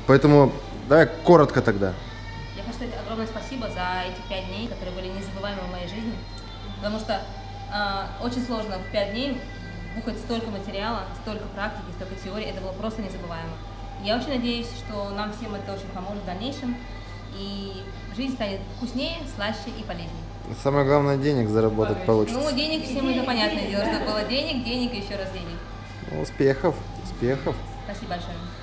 Поэтому давай коротко тогда. Я хочу сказать огромное спасибо за эти 5 дней, которые были незабываемы в моей жизни, потому что очень сложно в 5 дней бухать столько материала, столько практики, столько теории, это было просто незабываемо. Я очень надеюсь, что нам всем это очень поможет в дальнейшем, и жизнь станет вкуснее, слаще и полезнее. Самое главное, денег заработать получится. Ну, денег всем это понятное дело, что было денег, денег и еще раз денег. Успехов, успехов. Спасибо большое.